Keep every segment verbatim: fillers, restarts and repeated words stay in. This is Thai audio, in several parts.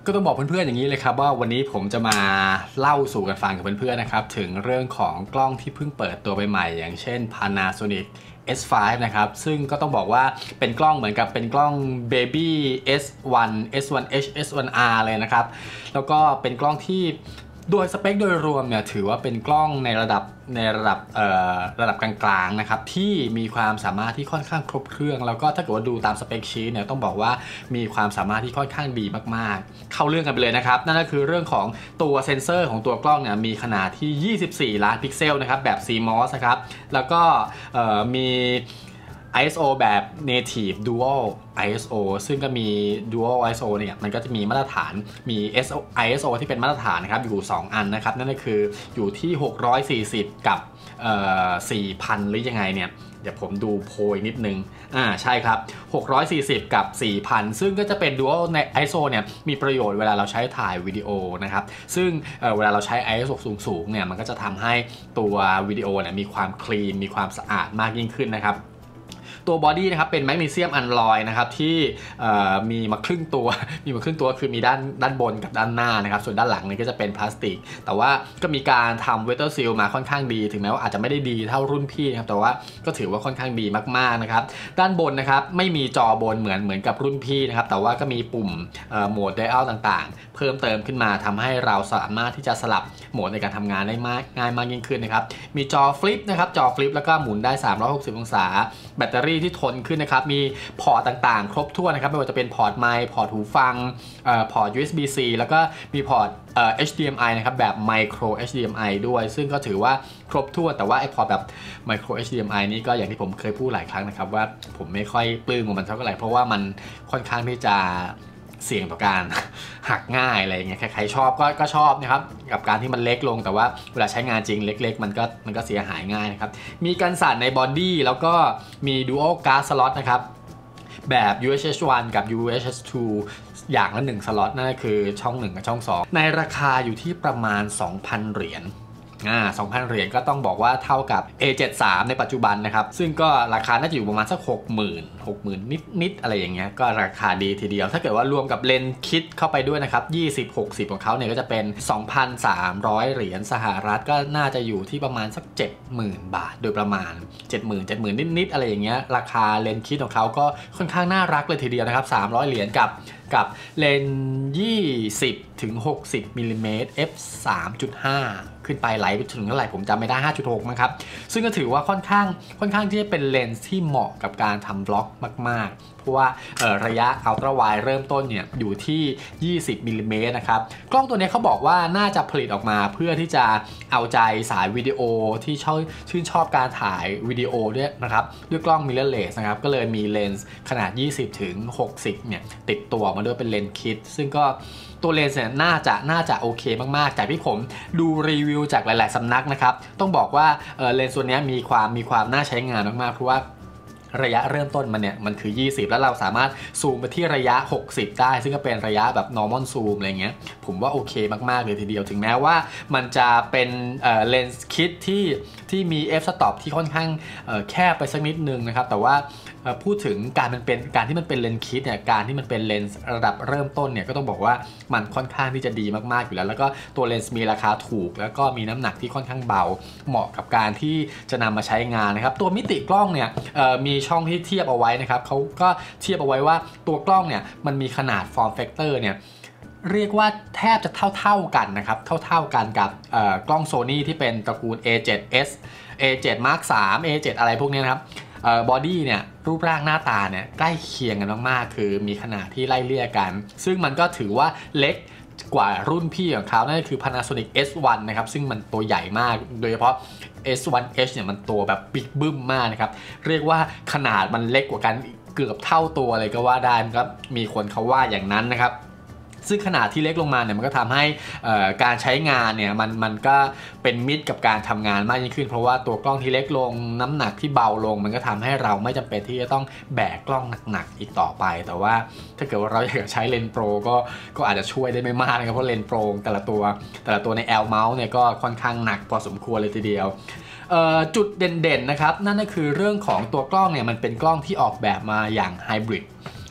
ก็ต้องบอกเพื่อนๆอย่างนี้เลยครับว่าวันนี้ผมจะมาเล่าสู่กันฟังกับเพื่อนๆนะครับถึงเรื่องของกล้องที่เพิ่งเปิดตัวไปใหม่อย่างเช่น Panasonic เอส ไฟว์ นะครับซึ่งก็ต้องบอกว่าเป็นกล้องเหมือนกับเป็นกล้อง Baby เอส วัน เอส วัน เอช เอส วัน อาร์ เลยนะครับแล้วก็เป็นกล้องที่โดยสเปคโดยรวมเนี่ยถือว่าเป็นกล้องในระดับในระดับเอ่อระดับกลางๆนะครับที่มีความสามารถที่ค่อนข้างครบเครื่องแล้วก็ถ้าเกิดว่าดูตามสเปคชีทเนี่ยต้องบอกว่ามีความสามารถที่ค่อนข้างดีมากๆเข้าเรื่องกันไปเลยนะครับนั่นก็คือเรื่องของตัวเซ็นเซอร์ของตัวกล้องเนี่ยมีขนาดที่ยี่สิบสี่ล้านพิกเซลนะครับแบบ ซี มอส นะครับแล้วก็มี ไอ เอส โอ แบบ Native Dual ไอ เอส โอ ซึ่งก็มี Dual ไอ เอส โอ เนี่ยมันก็จะมีมาตรฐานมี ไอ เอส โอ ที่เป็นมาตรฐานนะครับอยู่สองอันนะครับนั่นก็คืออยู่ที่หกร้อยสี่สิบกับสี่พันหรือยังไงเนี่ยเดี๋ยวผมดูโพยนิดนึงอ่าใช่ครับหกร้อยสี่สิบกับ สี่พัน ซึ่งก็จะเป็น Dual ใน ไอ เอส โอ เนี่ยมีประโยชน์เวลาเราใช้ถ่ายวิดีโอนะครับซึ่ง เ, เวลาเราใช้ ไอ เอส โอ สูงๆเนี่ยมันก็จะทำให้ตัววิดีโอเนี่ยมีความคลีนมีความสะอาดมากยิ่งขึ้นนะครับตัวบอดี้นะครับเป็นแมกนีเซียมอัลลอยนะครับที่มีมาครึ่งตัวมีมาครึ่งตัวคือมีด้านด้านบนกับด้านหน้านะครับส่วนด้านหลังนี่ก็จะเป็นพลาสติกแต่ว่าก็มีการทำเวเตอร์ซีลมาค่อนข้างดีถึงแม้ว่าอาจจะไม่ได้ดีเท่ารุ่นพี่นะครับแต่ว่าก็ถือว่าค่อนข้างดีมากๆนะครับด้านบนนะครับไม่มีจอบนเหมือนเหมือนกับรุ่นพี่นะครับแต่ว่าก็มีปุ่มโหมดไดอัลต่างๆเพิ่มเติมขึ้นมาทำให้เราสามารถที่จะสลับโหมดในการทำงานได้มากง่ายมากยิ่งขึ้นนะครับมีจอฟลิปนะครับจอฟลิปแล้วก็หมุนได้สามร้อยหกสิบองศาแบตเตอรี่ที่ทนขึ้นนะครับมีพอร์ตต่างๆครบถ้วนนะครับไม่ว่าจะเป็นพอร์ตไมค์พอร์ตหูฟังพอร์ต ยู เอส บี ซี แล้วก็มีพอร์ต เอช ดี เอ็ม ไอ นะครับแบบ Micro เอช ดี เอ็ม ไอ ด้วยซึ่งก็ถือว่าครบถ้วนแต่ว่าไอพอร์ตแบบ Micro เอช ดี เอ็ม ไอ นี่ก็อย่างที่ผมเคยพูดหลายครั้งนะครับว่าผมไม่ค่อยปลื้มกับมันเท่าไหร่เพราะว่ามันค่อนข้างที่จะเสี่ยงต่อการหักง่ายอะไรเงี้ยใครๆชอบก็ก็ชอบนะครับกับการที่มันเล็กลงแต่ว่าเวลาใช้งานจริงเล็กๆมันก็มันก็เสียหายง่ายนะครับมีกันสั่นในบอดี้แล้วก็มี Dual Card Slot นะครับแบบ ยู เอช เอส วัน กับ ยู เอช เอส ทู อย่างละหนึ่งสล็อตนั่นก็คือช่องหนึ่งกับช่องสองในราคาอยู่ที่ประมาณ สองพัน เหรียญอ่า สองพัน เหรียญก็ต้องบอกว่าเท่ากับ เอ เจ็ดสิบสาม ในปัจจุบันนะครับซึ่งก็ราคาน่าจะอยู่ประมาณสัก หกหมื่น หกหมื่น นิดๆอะไรอย่างเงี้ยก็ราคาดีทีเดียวถ้าเกิดว่ารวมกับเลนส์คิดเข้าไปด้วยนะครับยี่สิบ หกสิบของเขาเนี่ยก็จะเป็น สองพันสามร้อย เหรียญสหรัฐก็น่าจะอยู่ที่ประมาณสัก เจ็ดหมื่น บาทโดยประมาณ เจ็ดหมื่น เจ็ดหมื่น นิดๆอะไรอย่างเงี้ยราคาเลนส์คิดของเขาก็ค่อนข้างน่ารักเลยทีเดียวนะครับสามร้อยเหรียญกับกับเลนส์ยี่สิบถึงหกสิบมิลลิเมตร เอฟ สามจุดห้า ขึ้นไปไหลไปถึงเท่าไหร่ผมจำไม่ได้ ห้าจุดหก มั้งครับซึ่งก็ถือว่าค่อนข้างค่อนข้างที่จะเป็นเลนส์ที่เหมาะกับการทำบล็อกมากๆเพราะว่าระยะอัลตร้าไวด์เริ่มต้นเนี่ยอยู่ที่ยี่สิบมิลลิเมตรนะครับกล้องตัวนี้เขาบอกว่าน่าจะผลิตออกมาเพื่อที่จะเอาใจสายวิดีโอที่ชอบชื่นชอบการถ่ายวิดีโอด้วยนะครับด้วยกล้อง mirrorless นะครับก็เลยมีเลนส์ขนาดยี่สิบถึงหกสิบเนี่ยติดตัวมาด้วยเป็นเลนส์คิดซึ่งก็ตัวเลนส์เนี่ยน่าจะน่าจะโอเคมากๆจากที่ผมดูรีวิวจากหลายๆสำนักนะครับต้องบอกว่าเออเลนส์ตัวนี้มีความมีความน่าใช้งานมากๆเพราะว่าระยะเริ่มต้นมันเนี่ยมันคือยี่สิบแล้วเราสามารถซูมไปที่ระยะหกสิบได้ซึ่งก็เป็นระยะแบบ normal zoom อะไรเงี้ยผมว่าโอเคมากๆเลยทีเดียวถึงแม้ว่ามันจะเป็นเลนส์คิดที่ที่มี f stop ที่ค่อนข้างแคบไปสักนิดนึงนะครับแต่ว่าพูดถึงการมันเป็นการที่มันเป็นเลนส์คิดเนี่ยการที่มันเป็นเลนส์ระดับเริ่มต้นเนี่ยก็ต้องบอกว่ามันค่อนข้างที่จะดีมากๆอยู่แล้วแล้วก็ตัวเลนส์มีราคาถูกแล้วก็มีน้ำหนักที่ค่อนข้างเบาเหมาะกับการที่จะนำมาใช้งานนะครับตัวมิติกล้องเนี่ยมีช่องที่เทียบเอาไว้นะครับเขาก็เทียบเอาไว้ว่าตัวกล้องเนี่ยมันมีขนาด form factor เนี่ยเรียกว่าแทบจะเท่าๆกันนะครับเท่าๆกันกับกล้อง Sony ที่เป็นตระกูล เอ เซเว่น เอส เอ เซเว่น มาร์ค สาม เอ เซเว่น อะไรพวกนี้นะครับบอดี้เนี่ยรูปร่างหน้าตาเนี่ยใกล้เคียงกันมากๆคือมีขนาดที่ไล่เลี่ยกันซึ่งมันก็ถือว่าเล็กกว่ารุ่นพี่ของเขานั่นก็คือ Panasonic เอส วัน นะครับซึ่งมันตัวใหญ่มากโดยเฉพาะ เอส วัน เอช เนี่ยมันตัวแบบบิ๊กบึ้มมากนะครับเรียกว่าขนาดมันเล็กกว่ากันเกือบเท่าตัวเลยก็ว่าได้ครับมีคนเขาว่าอย่างนั้นนะครับซึ่งขนาดที่เล็กลงมาเนี่ยมันก็ทำให้การใช้งานเนี่ยมันมันก็เป็นมิตรกับการทำงานมากยิ่งขึ้นเพราะว่าตัวกล้องที่เล็กลงน้ำหนักที่เบาลงมันก็ทำให้เราไม่จำเป็นที่จะต้องแบกกล้องหนักๆอีกต่อไปแต่ว่าถ้าเกิดว่าเราอยากใช้เลนส์โปรก็ก็อาจจะช่วยได้ไม่มากนะครับเพราะเลนส์โปรแต่ละตัวแต่ละตัวใน L mount เนี่ยก็ค่อนข้างหนักพอสมควรเลยทีเดียวจุดเด่นๆนะครับนั่นก็คือเรื่องของตัวกล้องเนี่ยมันเป็นกล้องที่ออกแบบมาอย่างไฮบริดไ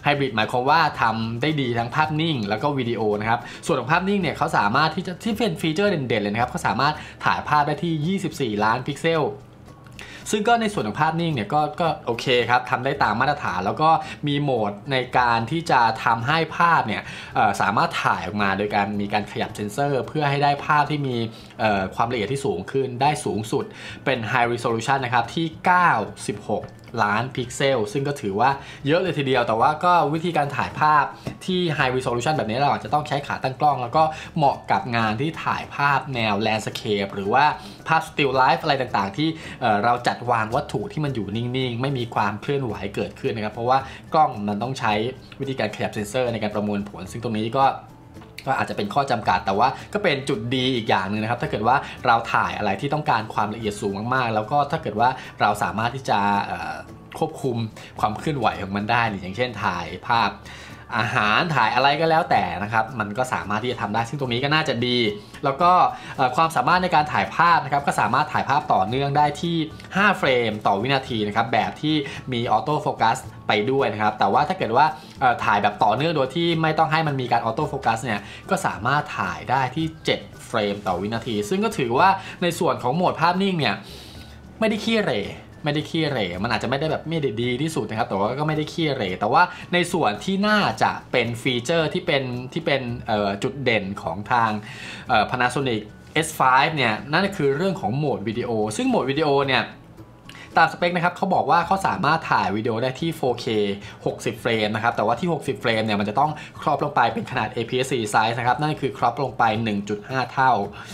ไฮบริดหมายความว่าทำได้ดีทั้งภาพนิ่งแล้วก็วิดีโอนะครับส่วนของภาพนิ่งเนี่ยเขาสามารถที่จะที่เป็นฟีเจอร์เด่นๆเลยนะครับเขาสามารถถ่ายภาพได้ที่ยี่สิบสี่ล้านพิกเซลซึ่งก็ในส่วนของภาพนิ่งเนี่ยก็ก็โอเคครับทำได้ตามมาตรฐานแล้วก็มีโหมดในการที่จะทำให้ภาพเนี่ยสามารถถ่ายออกมาโดยการมีการขยับเซนเซอร์เพื่อให้ได้ภาพที่มีความละเอียดที่สูงขึ้นได้สูงสุดเป็น High Resolution นะครับที่เก้าสิบหกล้านพิกเซลซึ่งก็ถือว่าเยอะเลยทีเดียวแต่ว่าก็วิธีการถ่ายภาพที่ High Resolution แบบนี้เราอาจจะต้องใช้ขาตั้งกล้องแล้วก็เหมาะกับงานที่ถ่ายภาพแนว Landscape หรือว่าภาพ Still Life อะไรต่างๆที่เราจัดวางวัตถุที่มันอยู่นิ่งๆไม่มีความเคลื่อนไหวเกิดขึ้นนะครับเพราะว่ากล้องมันต้องใช้วิธีการขยับเซนเซอร์ในการประมวลผลซึ่งตรงนี้ก็ก็อาจจะเป็นข้อจำกัดแต่ว่าก็เป็นจุดดีอีกอย่างหนึ่งนะครับถ้าเกิดว่าเราถ่ายอะไรที่ต้องการความละเอียดสูงมากๆแล้วก็ถ้าเกิดว่าเราสามารถที่จะควบคุมความเคลื่อนไหวของมันได้อย่างเช่นถ่ายภาพอาหารถ่ายอะไรก็แล้วแต่นะครับมันก็สามารถที่จะทำได้ซึ่งตรงนี้ก็น่าจะดีแล้วก็ความสามารถในการถ่ายภาพนะครับก็สามารถถ่ายภาพต่อเนื่องได้ที่ห้าเฟรมต่อวินาทีนะครับแบบที่มีออโต้โฟกัสไปด้วยนะครับแต่ว่าถ้าเกิดว่าถ่ายแบบต่อเนื่องโดยที่ไม่ต้องให้มันมีการออโต้โฟกัสเนี่ยก็สามารถถ่ายได้ที่เจ็ดเฟรมต่อวินาทีซึ่งก็ถือว่าในส่วนของโหมดภาพนิ่งเนี่ยไม่ได้ขี้เหร่ไม่ได้ขี้เหร่มันอาจจะไม่ได้แบบไม่ได้ดีที่สุดนะครับแต่ว่าก็ไม่ได้ขี้เหร่แต่ว่าในส่วนที่น่าจะเป็นฟีเจอร์ที่เป็นที่เป็นจุดเด่นของทาง Panasonic เอส ไฟว์ เนี่ยนั่นคือเรื่องของโหมดวิดีโอซึ่งโหมดวิดีโอเนี่ยตามสเปคนะครับเขาบอกว่าเขาสามารถถ่ายวิดีโอได้ที่ โฟร์เค หกสิบเฟรมนะครับแต่ว่าที่หกสิบเฟรมเนี่ยมันจะต้องครอปลงไปเป็นขนาด เอ พี เอส โฟร์ size นะครับนั่นคือครอปลงไป หนึ่งจุดห้า เท่า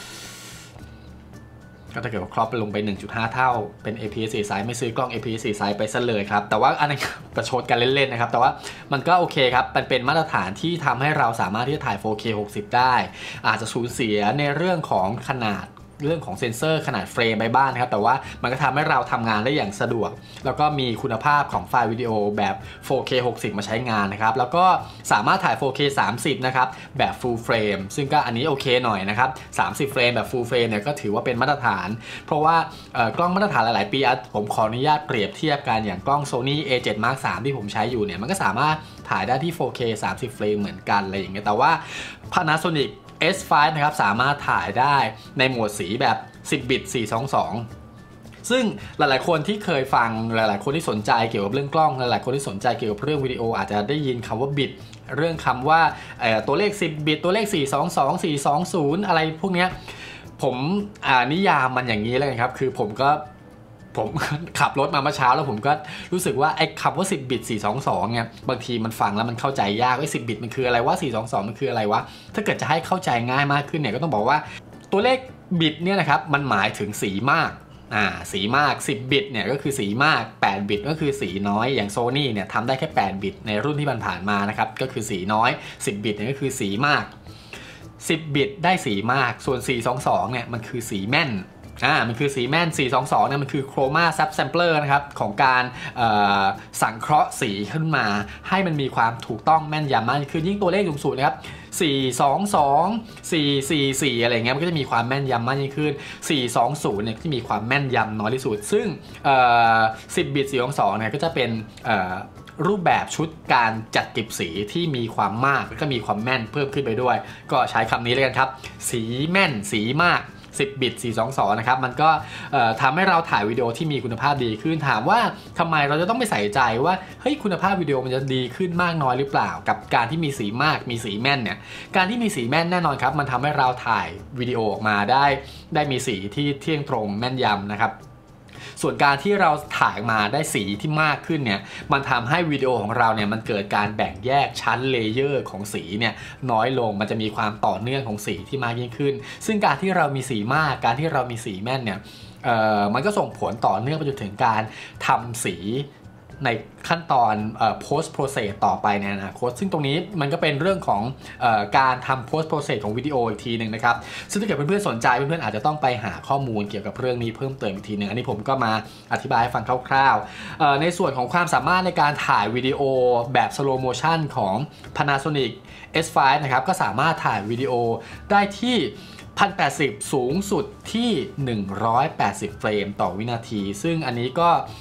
ก็ถ้าเกิดว่าครอปไปลงไป หนึ่งจุดห้า เท่าเป็น เอ พี เอส โฟร์ size ไม่ซื้อกล้อง เอ พี เอส โฟร์ size ไปซะเลยครับแต่ว่าอันนั้นประชดกันเล่นๆนะครับแต่ว่ามันก็โอเคครับมันเป็นมาตรฐานที่ทำให้เราสามารถที่จะถ่าย โฟร์เค หกสิบ ได้อาจจะสูญเสียในเรื่องของขนาดเรื่องของเซ็นเซอร์ขนาดเฟรมไปบ้างนะครับแต่ว่ามันก็ทำให้เราทำงานได้อย่างสะดวกแล้วก็มีคุณภาพของไฟล์วิดีโอแบบ โฟร์เค หกสิบ มาใช้งานนะครับแล้วก็สามารถถ่าย โฟร์เค สามสิบ นะครับแบบ full frame ซึ่งก็อันนี้โอเคหน่อยนะครับสามสิบเฟรมแบบ full frame เนี่ยก็ถือว่าเป็นมาตรฐานเพราะว่ากล้องมาตรฐานหลายๆปีผมขออนุญาตเปรียบเทียบกันอย่างกล้อง Sony เอ เซเว่น มาร์ค ทรี ที่ผมใช้อยู่เนี่ยมันก็สามารถถ่ายได้ที่ โฟร์เค สามสิบเฟรมเหมือนกันอะไรอย่างเงี้ยแต่ว่า Panasonic เอส ไฟว์ นะครับสามารถถ่ายได้ในโหมดสีแบบสิบบิต สี่สองสองซึ่งหลายๆคนที่เคยฟังหลายๆคนที่สนใจเกี่ยวกับเรื่องกล้องหลายๆคนที่สนใจเกี่ยวกับเรื่องวิดีโออาจจะได้ยินคำว่าบิตเรื่องคำว่าตัวเลขสิบบิตตัวเลขสี่สองสอง สี่สองศูนย์อะไรพวกนี้ผมนิยามมันอย่างนี้เลยครับคือผมก็ผมขับรถมาเมื่อเช้าแล้วผมก็รู้สึกว่าไอ้คำว่าสิบบิต สี่สองสองเนี่ยบางทีมันฟังแล้วมันเข้าใจยากไอ้สิบบิตมันคืออะไรวะสี่สองสองมันคืออะไรวะถ้าเกิดจะให้เข้าใจง่ายมากขึ้นเนี่ยก็ต้องบอกว่าตัวเลขบิตเนี่ยนะครับมันหมายถึงสีมากอ่าสีมากสิบบิตเนี่ยก็คือสีมากแปดบิตก็คือสีน้อยอย่าง Sony เนี่ยทำได้แค่แปดบิตในรุ่นที่ผ่านๆมานะครับก็คือสีน้อยสิบบิตเนี่ยก็คือสีมากสิบบิตได้สีมากส่วนสี่สองสองเนี่ยมันคือสีแม่นอ่ามันคือสีแม่นสี่สองสองเนี่ยมันคือโครมาซับแซมเปอร์นะครับของการสังเคราะห์สีขึ้นมาให้มันมีความถูกต้องแม่นยำมากคือยิ่งตัวเลขสูงๆนะครับสี่สองสอง สี่สี่สี่ อะไรเงี้ยมันก็จะมีความแม่นยำมากยิ่งขึ้นสี่สองศูนย์เนี่ยที่มีความแม่นยำน้อยที่สุดซึ่งสิบบิตสี่สองสองเนี่ยก็จะเป็นรูปแบบชุดการจัดเก็บสีที่มีความมากแล้วก็มีความแม่นเพิ่มขึ้นไปด้วยก็ใช้คำนี้เลยกันครับสีแม่นสีมากสิบบิตสี่สองสองนะครับมันก็ทำให้เราถ่ายวิดีโอที่มีคุณภาพดีขึ้นถามว่าทำไมเราจะต้องไปใส่ใจว่าเฮ้ยคุณภาพวิดีโอมันจะดีขึ้นมากน้อยหรือเปล่ากับการที่มีสีมากมีสีแม่นเนี่ยการที่มีสีแม่นแน่นอนครับมันทำให้เราถ่ายวิดีโอออกมาได้ได้มีสีที่เที่ยงตรงแม่นยำนะครับส่วนการที่เราถ่ายมาได้สีที่มากขึ้นเนี่ยมันทำให้วิดีโอของเราเนี่ยมันเกิดการแบ่งแยกชั้นเลเยอร์ของสีเนี่ยน้อยลงมันจะมีความต่อเนื่องของสีที่มากยิ่งขึ้นซึ่งการที่เรามีสีมากการที่เรามีสีแม่นเนี่ยเอ่อมันก็ส่งผลต่อเนื่องไปจนถึงการทำสีในขั้นตอน post process ต่อไปในอนาคตซึ่งตรงนี้มันก็เป็นเรื่องของเอ่อการทำ post process ของวิดีโออีกทีหนึ่งนะครับซึ่งถ้าเกิดเพื่อนๆสนใจเพื่อนๆอาจจะต้องไปหาข้อมูลเกี่ยวกับเรื่องนี้เพิ่มเติมอีกทีหนึ่งอันนี้ผมก็มาอธิบายให้ฟังคร่าวๆในส่วนของความสามารถในการถ่ายวิดีโอแบบ slow motion ของ Panasonic เอส ไฟว์ นะครับก็สามารถถ่ายวิดีโอได้ที่หนึ่งพันแปดสิบสูงสุดที่หนึ่งร้อยแปดสิบเฟรมต่อวินาทีซึ่งอันนี้ก็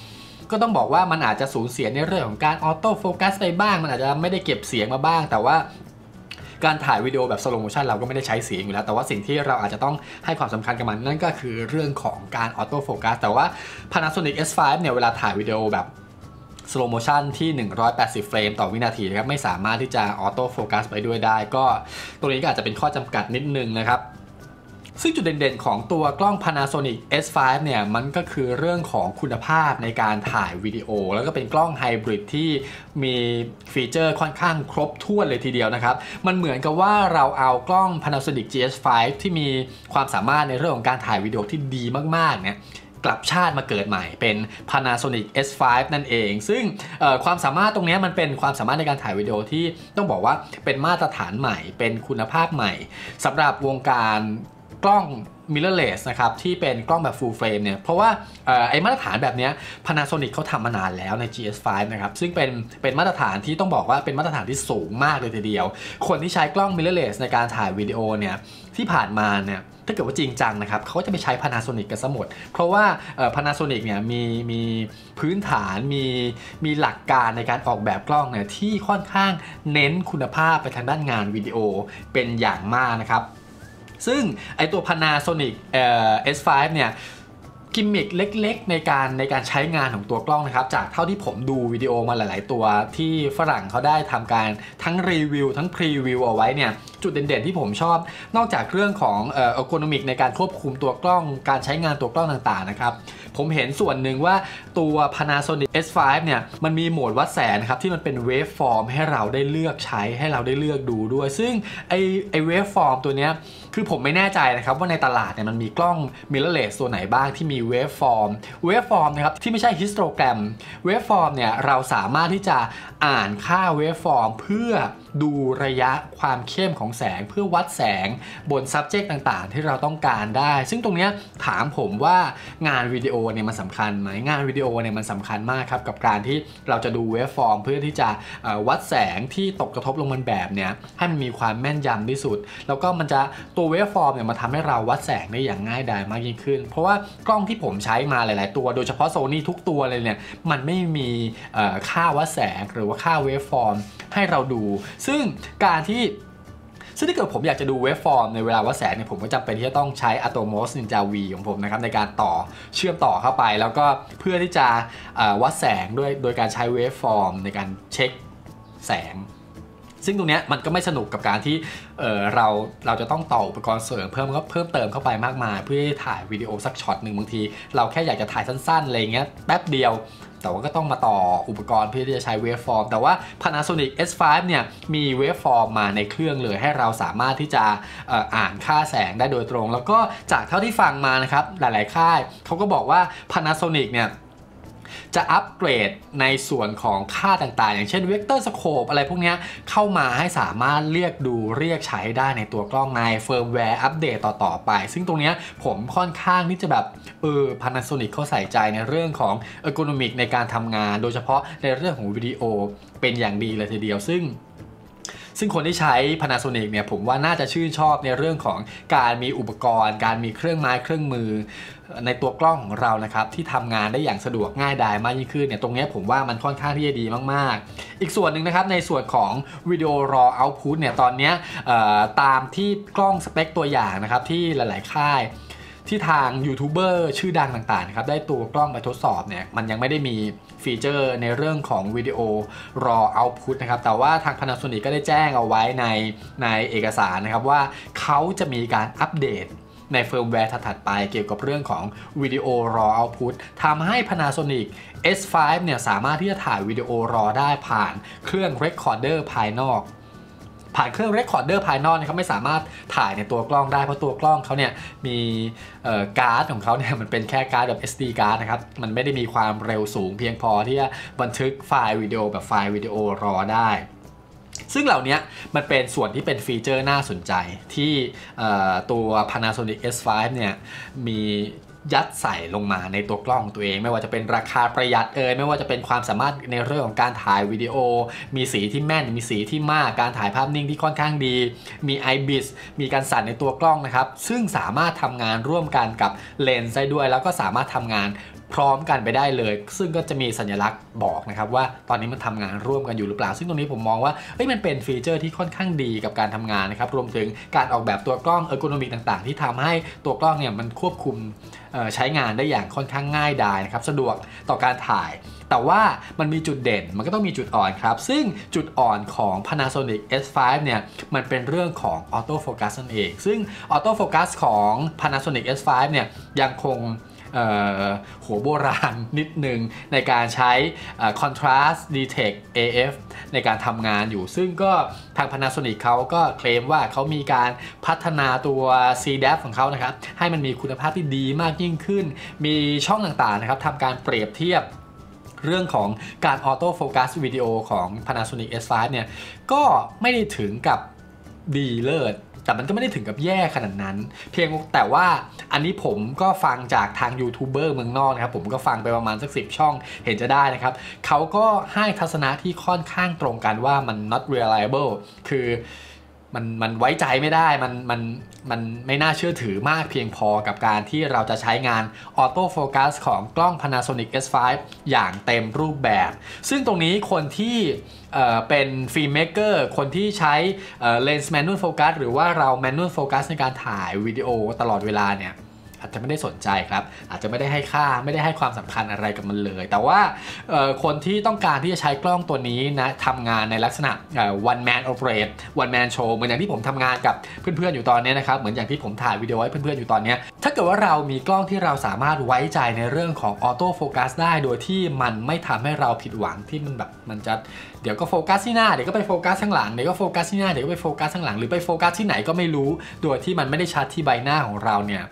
ก็ต้องบอกว่ามันอาจจะสูญเสียในเรื่องของการออโต้โฟกัสไปบ้างมันอาจจะไม่ได้เก็บเสียงมาบ้างแต่ว่าการถ่ายวิดีโอแบบสโลว์โมชั่นเราก็ไม่ได้ใช้เสียงอยู่แล้วแต่ว่าสิ่งที่เราอาจจะต้องให้ความสำคัญกับมันนั่นก็คือเรื่องของการออโต้โฟกัสแต่ว่า Panasonic เอส ไฟว์ เนี่ยเวลาถ่ายวิดีโอแบบสโลว์โมชั่นที่หนึ่งร้อยแปดสิบเฟรมต่อวินาทีนะครับไม่สามารถที่จะออโต้โฟกัสไปด้วยได้ก็ตรงนี้ก็อาจจะเป็นข้อจำกัดนิดนึงนะครับซึ่งจุดเด่นๆของตัวกล้อง Panasonic เอส ไฟว์ เนี่ยมันก็คือเรื่องของคุณภาพในการถ่ายวิดีโอแล้วก็เป็นกล้องไฮบริดที่มีฟีเจอร์ค่อนข้างครบถ้วนเลยทีเดียวนะครับมันเหมือนกับว่าเราเอากล้อง Panasonic จี เอส ไฟว์ ที่มีความสามารถในเรื่องของการถ่ายวิดีโอที่ดีมากๆเนี่ยกลับชาติมาเกิดใหม่เป็น Panasonic เอส ไฟว์ นั่นเองซึ่งความสามารถตรงนี้มันเป็นความสามารถในการถ่ายวิดีโอที่ต้องบอกว่าเป็นมาตรฐานใหม่เป็นคุณภาพใหม่สำหรับวงการกล้อง mirrorless นะครับที่เป็นกล้องแบบ full frame เนี่ยเพราะว่าไอ้มาตรฐานแบบนี้ Panasonic เขาทำมานานแล้วใน จี เอส ไฟว์ นะครับซึ่งเป็นเป็นมาตรฐานที่ต้องบอกว่าเป็นมาตรฐานที่สูงมากเลยทีเดียวคนที่ใช้กล้อง mirrorless ในการถ่ายวิดีโอเนี่ยที่ผ่านมาเนี่ยถ้าเกิดว่าจริงจังนะครับเขาจะไปใช้ Panasonic กันซะหมดเพราะว่า Panasonic เนี่ยมีมีพื้นฐานมีมีหลักการในการออกแบบกล้องเนี่ยที่ค่อนข้างเน้นคุณภาพไปทางด้านงานวิดีโอเป็นอย่างมากนะครับซึ่งไอตัว Panasonic เอ่อ เอส ไฟว์ เนี่ยกิมมิคเล็กๆในการในการใช้งานของตัวกล้องนะครับจากเท่าที่ผมดูวิดีโอมาหลายๆตัวที่ฝรั่งเขาได้ทำการทั้งรีวิวทั้งพรีวิวเอาไว้เนี่ยจุดเด่นๆที่ผมชอบนอกจากเรื่องของเอ่อ ergonomic ในการควบคุมตัวกล้องการใช้งานตัวกล้องต่างๆนะครับผมเห็นส่วนหนึ่งว่าตัว Panasonic เอส ไฟว์ เนี่ยมันมีโหมดวัดแสงนะครับที่มันเป็น waveform ให้เราได้เลือกใช้ให้เราได้เลือกดูด้วยซึ่งไอไอ waveform ตัวเนี้ยคือผมไม่แน่ใจนะครับว่าในตลาดเนี่ยมันมีกล้อง mirrorless ตัวไหนบ้างที่มี waveform waveform นะครับที่ไม่ใช่ histogram waveform เนี่ยเราสามารถที่จะอ่านค่า waveform เพื่อดูระยะความเข้มของแสงเพื่อวัดแสงบน subject ต่างๆที่เราต้องการได้ซึ่งตรงนี้ถามผมว่างานวิดีโอเนี่ยมันสำคัญไหมงานวิดีโอเนี่ยมันสำคัญมากครับกับการที่เราจะดู waveform เพื่อที่จะวัดแสงที่ตกกระทบลงบนแบบเนี่ยให้มันมีความแม่นยำที่สุดแล้วก็มันจะตัว waveform เนี่ยมาทำให้เราวัดแสงได้อย่างง่ายดายมากยิ่งขึ้นเพราะว่ากล้องที่ผมใช้มาหลายๆตัวโดยเฉพาะ Sony ทุกตัวเลยเนี่ยมันไม่มีค่าวัดแสงหรือว่าค่า waveform ให้เราดูซึ่งการที่ซึ่งถ้าเกิดผมอยากจะดูเวฟฟอร์มในเวลาวัดแสงเนี่ยผมก็จำเป็นที่จะต้องใช้ Atomos Ninja V ของผมนะครับในการต่อเชื่อมต่อเข้าไปแล้วก็เพื่อที่จะวัดแสงด้วยโดยการใช้เวฟฟอร์มในการเช็คแสงซึ่งตรงนี้มันก็ไม่สนุกกับการที่ เ, เราเราจะต้องต่ออุปกรณ์เสริมเพิ่มก็เพิ่มเติมเข้าไปมากมายเพื่อถ่ายวิดีโอสักช็อตหนึ่งบางทีเราแค่อยากจะถ่ายสั้นๆอะไรเงี้ยแป๊บเดียวแต่ว่าก็ต้องมาต่ออุปกรณ์เพื่อที่จะใช้เวฟฟอร์มแต่ว่า Panasonic เอส ไฟว์ เนี่ยมีเวฟฟอร์มมาในเครื่องเลยให้เราสามารถที่จะอ่านค่าแสงได้โดยตรงแล้วก็จากเท่าที่ฟังมานะครับหลายๆค่ายเขาก็บอกว่า Panasonic เนี่ยจะอัปเกรดในส่วนของค่าต่างๆอย่างเช่นเวกเตอร์สโคปอะไรพวกนี้เข้ามาให้สามารถเรียกดูเรียกใช้ได้ในตัวกล้องในเฟิร์มแวร์อัปเดตต่อๆไปซึ่งตรงนี้ผมค่อนข้างที่จะแบบเออ Panasonic เขาใส่ใจในเรื่องของ ergonomic ในการทำงานโดยเฉพาะในเรื่องของวิดีโอเป็นอย่างดีเลยทีเดียวซึ่งซึ่งคนที่ใช้ Panasonic เนี่ยผมว่าน่าจะชื่นชอบในเรื่องของการมีอุปกรณ์การมีเครื่องไม้เครื่องมือในตัวกล้องของเรานะครับที่ทำงานได้อย่างสะดวกง่ายดายมากยิ่งขึ้นเนี่ยตรงนี้ผมว่ามันค่อนข้างที่จะดีมากๆอีกส่วนหนึ่งนะครับในส่วนของวิดีโอ raw output เนี่ยตอนนี้ตามที่กล้องสเปคตัวอย่างนะครับที่หลายๆค่ายที่ทางยูทูบเบอร์ชื่อดังต่างๆนะครับได้ตัวกล้องไปทดสอบเนี่ยมันยังไม่ได้มีฟีเจอร์ในเรื่องของวิดีโอ raw output นะครับแต่ว่าทาง Panasonic ก็ได้แจ้งเอาไว้ในในเอกสารนะครับว่าเขาจะมีการอัปเดตในเฟิร์มแวร์ถัดๆไปเกี่ยวกับเรื่องของวิดีโอ raw output ทำให้ Panasonic เอส ไฟว์ เนี่ยสามารถที่จะถ่ายวิดีโอ raw ได้ผ่านเครื่อง recorder ภายนอกผ่านเครื่อง recorder ภายนอกนะครับไม่สามารถถ่ายในตัวกล้องได้เพราะตัวกล้องเขาเนี่ยมีการ์ดของเขาเนี่ยมันเป็นแค่การ์ดแบบ เอส ดี การ์ดนะครับมันไม่ได้มีความเร็วสูงเพียงพอที่จะบันทึกไฟล์วิดีโอแบบไฟล์วิดีโอ raw ได้ซึ่งเหล่านี้มันเป็นส่วนที่เป็นฟีเจอร์น่าสนใจที่ตัว Panasonic เอส ไฟว์ เนี่ยมียัดใส่ลงมาในตัวกล้องตัวเองไม่ว่าจะเป็นราคาประหยัดเอ่ยไม่ว่าจะเป็นความสามารถในเรื่องของการถ่ายวิดีโอมีสีที่แม่นมีสีที่มากการถ่ายภาพนิ่งที่ค่อนข้างดีมี ไอ บี ไอ เอส มีการสั่นในตัวกล้องนะครับซึ่งสามารถทำงานร่วมกันกับเลนส์ได้ด้วยแล้วก็สามารถทำงานพร้อมกันไปได้เลยซึ่งก็จะมีสัญลักษณ์บอกนะครับว่าตอนนี้มันทำงานร่วมกันอยู่หรือเปล่าซึ่งตรงนี้ผมมองว่าเฮ้ยมันเป็นฟีเจอร์ที่ค่อนข้างดีกับการทำงานนะครับรวมถึงการออกแบบตัวกล้องเออร์โกนอมิกต่างๆที่ทำให้ตัวกล้องเนี่ยมันควบคุมใช้งานได้อย่างค่อนข้างง่ายดายนะครับสะดวกต่อการถ่ายแต่ว่ามันมีจุดเด่นมันก็ต้องมีจุดอ่อนครับซึ่งจุดอ่อนของ Panasonic เอส ไฟว์ เนี่ยมันเป็นเรื่องของออโต้โฟกัสนั่นเองซึ่งออโต้โฟกัสของ Panasonic เอส ไฟว์ เนี่ยยังคงหัวโบราณนิดนึงในการใช้ Contrast Detect เอ เอฟ ในการทำงานอยู่ซึ่งก็ทาง Panasonic เขาก็เคลมว่าเขามีการพัฒนาตัว ซี ดี เอฟ ของเขานะครับให้มันมีคุณภาพที่ดีมากยิ่งขึ้นมีช่องต่างๆนะครับทำการเปรียบเทียบเรื่องของการออโต้โฟกัสวิดีโอของ Panasonic เอส ไฟว์ เนี่ยก็ไม่ได้ถึงกับดีเลิศแต่มันก็ไม่ได้ถึงกับแย่ขนาดนั้นเพียงแต่ว่าอันนี้ผมก็ฟังจากทางยูทูบเบอร์เมืองนอกนะครับผมก็ฟังไปประมาณสักสิบช่องเห็นจะได้นะครับเขาก็ให้ทัศนะที่ค่อนข้างตรงกันว่ามัน not reliable คือมันมันไว้ใจไม่ได้มันมันมันไม่น่าเชื่อถือมากเพียงพอกับการที่เราจะใช้งานออโต้โฟกัสของกล้อง Panasonic เอส ไฟว์ อย่างเต็มรูปแบบซึ่งตรงนี้คนที่เอ่อเป็นฟิล์มเมกเกอร์คนที่ใช้เลนส์แมนนวลโฟกัสหรือว่าเราแมนนวลโฟกัสในการถ่ายวิดีโอตลอดเวลาเนี่ยอาจจะไม่ได้สนใจครับอาจจะไม่ได้ให้ค่าไม่ได้ให้ความสำคัญอะไรกับมันเลยแต่ว่าคนที่ต้องการที่จะใช้กล้องตัวนี้นะทำงานในลักษณะ one man operate one man show เหมือนอย่างที่ผมทำงานกับเพื่อนๆอยู่ตอนนี้นะครับเหมือนอย่างที่ผมถ่ายวิดีโอให้เพื่อนๆอยู่ตอนนี้ถ้าเกิดว่าเรามีกล้องที่เราสามารถไว้ใจในเรื่องของออโต้โฟกัสได้โดยที่มันไม่ทำให้เราผิดหวังที่มันแบบมันจะเดี๋ยวก็โฟกัสที่หน้าเดี๋ยวก็ไปโฟกัสข้างหลังเดี๋ยวก็โฟกัสที่หน้าเดี๋ยวก็ไปโฟกัสข้างหลังหรือไปโฟกัสที่ไหนก็ไม่รู้โดยที่มันไม่ได้ชัดที่ใบหน้าของเราเนี่ย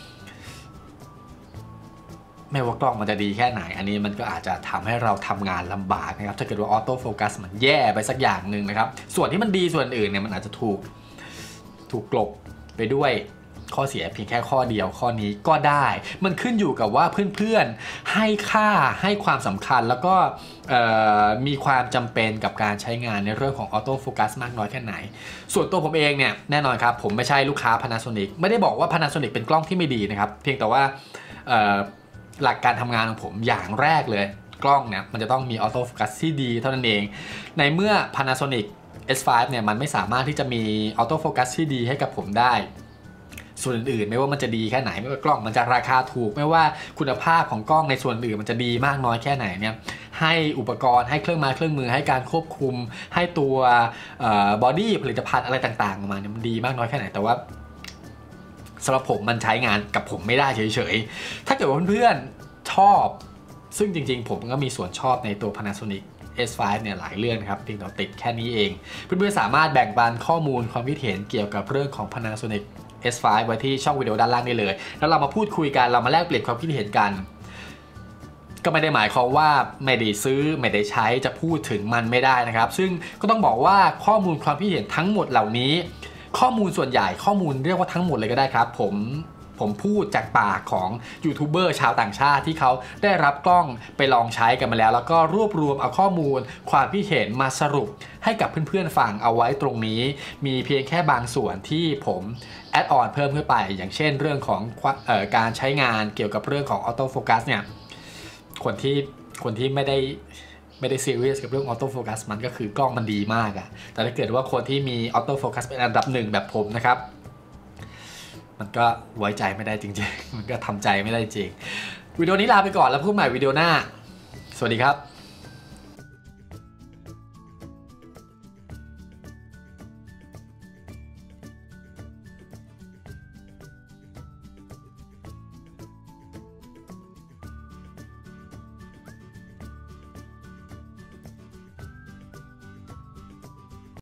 ไม่ว่ากล้องมันจะดีแค่ไหนอันนี้มันก็อาจจะทำให้เราทำงานลำบากนะครับถ้าเกิดว่าออโต้โฟกัสมันแย่ไปสักอย่างหนึ่งนะครับส่วนที่มันดีส่วนอื่นเนี่ยมันอาจจะถูกถูกกลบไปด้วยข้อเสียเพียงแค่ข้อเดียวข้อนี้ก็ได้มันขึ้นอยู่กับว่าเพื่อนๆให้ค่าให้ความสำคัญแล้วก็มีความจำเป็นกับการใช้งานในเรื่องของออโต้โฟกัสมากน้อยแค่ไหนส่วนตัวผมเองเนี่ยแน่นอนครับผมไม่ใช่ลูกค้า Panasonic ไม่ได้บอกว่า Panasonic เป็นกล้องที่ไม่ดีนะครับเพียงแต่ว่าหลักการทำงานของผมอย่างแรกเลยกล้องเนี่ยมันจะต้องมีออโต้โฟกัสที่ดีเท่านั้นเองในเมื่อ Panasonic เอส ไฟว์ เนี่ยมันไม่สามารถที่จะมีออโต้โฟกัสที่ดีให้กับผมได้ส่วนอื่นๆไม่ว่ามันจะดีแค่ไหนไม่ว่ากล้องมันจะราคาถูกไม่ว่าคุณภาพของกล้องในส่วนอื่นมันจะดีมากน้อยแค่ไหนเนี่ยให้อุปกรณ์ให้เครื่องไม้เครื่องมือให้การควบคุมให้ตัวบอดี้ผลิตภัณฑ์อะไรต่างๆออกมาเนี่ยมันดีมากน้อยแค่ไหนแต่ว่าสำหรับผมมันใช้งานกับผมไม่ได้เฉยๆถ้าเกิดว่าเพื่อนๆชอบซึ่งจริงๆผมก็มีส่วนชอบในตัว Panasonic เอส ไฟว์ เนี่ยหลายเรื่องนะครับเพียงแต่ติดแค่นี้เองเพื่อนๆสามารถแบ่งปันข้อมูลความคิดเห็นเกี่ยวกับเรื่องของ Panasonic เอส ไฟว์ ไว้ที่ช่องวิดีโอด้านล่างได้เลยแล้วเรามาพูดคุยกันเรามาแลกเปลี่ยนความคิดเห็นกันก็ไม่ได้หมายความว่าไม่ได้ซื้อไม่ได้ใช้จะพูดถึงมันไม่ได้นะครับซึ่งก็ต้องบอกว่าข้อมูลความคิดเห็นทั้งหมดเหล่านี้ข้อมูลส่วนใหญ่ข้อมูลเรียกว่าทั้งหมดเลยก็ได้ครับผมผมพูดจากปากของยูทูบเบอร์ชาวต่างชาติที่เขาได้รับกล้องไปลองใช้กันมาแล้วแล้วก็รวบรวมเอาข้อมูลความคิดเห็นมาสรุปให้กับเพื่อนๆฟังเอาไว้ตรงนี้มีเพียงแค่บางส่วนที่ผมแอดออนเพิ่มขึ้นไปอย่างเช่นเรื่องของเอ่อการใช้งานเกี่ยวกับเรื่องของออโต้โฟกัสเนี่ยคนที่คนที่ไม่ได้ไม่ได้ซีเรียสกับเรื่องออโต้โฟกัสมันก็คือกล้องมันดีมากอะแต่ถ้าเกิดว่าคนที่มีออโต้โฟกัสเป็นอันดับหนึ่งแบบผมนะครับมันก็ไว้ใจไม่ได้จริงๆมันก็ทำใจไม่ได้จริงวิดีโอนี้ลาไปก่อนแล้วพบกันใหม่วิดีโอหน้าสวัสดีครับ